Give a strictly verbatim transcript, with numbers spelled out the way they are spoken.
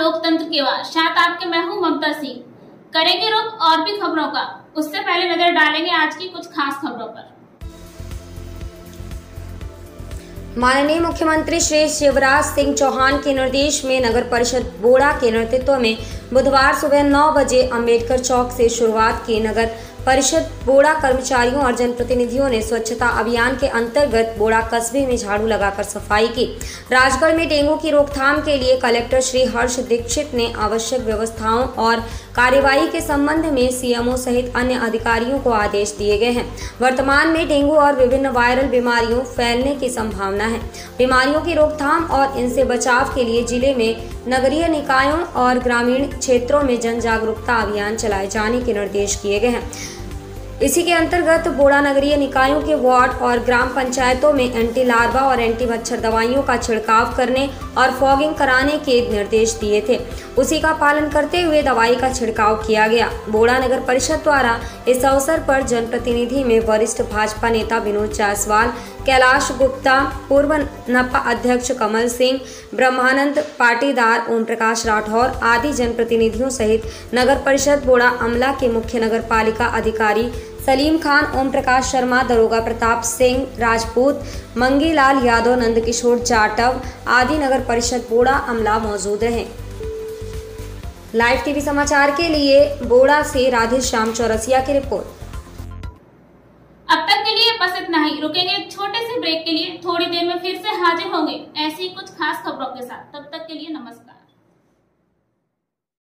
लोकतंत्र की आवाज। साथ आपके मैं हूं ममता सिंह। करेंगे रुख और भी खबरों का, उससे पहले नजर डालेंगे आज की कुछ खास खबरों पर। माननीय मुख्यमंत्री श्री शिवराज सिंह चौहान के निर्देश में नगर परिषद बोड़ा के नेतृत्व में बुधवार सुबह नौ बजे अंबेडकर चौक से शुरुआत की नगर परिषद बोड़ा कर्मचारियों और जनप्रतिनिधियों ने स्वच्छता अभियान के अंतर्गत बोड़ा कस्बे में झाड़ू लगाकर सफाई की। राजगढ़ में डेंगू की रोकथाम के लिए कलेक्टर श्री हर्ष दीक्षित ने आवश्यक व्यवस्थाओं और कार्यवाही के संबंध में सीएमओ सहित अन्य अधिकारियों को आदेश दिए गए हैं। वर्तमान में डेंगू और विभिन्न वायरल बीमारियों फैलने की संभावना है। बीमारियों की रोकथाम और इनसे बचाव के लिए जिले में नगरीय निकायों और ग्रामीण क्षेत्रों में जन जागरूकता अभियान चलाए जाने के निर्देश किए गए हैं। इसी के अंतर्गत बोड़ा नगरीय निकायों के वार्ड और ग्राम पंचायतों में एंटी लार्वा और एंटी मच्छर दवाइयों का छिड़काव करने और फॉगिंग कराने के निर्देश दिए थे। उसी का पालन करते हुए दवाई का छिड़काव किया गया। बोड़ा नगर परिषद द्वारा इस अवसर पर जनप्रतिनिधि में वरिष्ठ भाजपा नेता विनोद जायसवाल, कैलाश गुप्ता, पूर्व नपा अध्यक्ष कमल सिंह, ब्रह्मानंद पाटीदार, ओम प्रकाश राठौर आदि जनप्रतिनिधियों सहित नगर परिषद बोड़ा अमला के मुख्य नगर पालिका अधिकारी सलीम खान, ओम प्रकाश शर्मा, दरोगा प्रताप सिंह राजपूत, मंगीलाल यादव, नंदकिशोर जाटव आदि नगर परिषद बोड़ा अमला मौजूद रहे। लाइव टीवी समाचार के लिए बोड़ा से राधे श्याम चौरसिया की रिपोर्ट। अब तक के लिए बस इतना ही। रुकेंगे एक छोटे से ब्रेक के लिए, थोड़ी देर में फिर से हाजिर होंगे ऐसी कुछ खास खबरों के साथ। तब तक के लिए नमस्कार।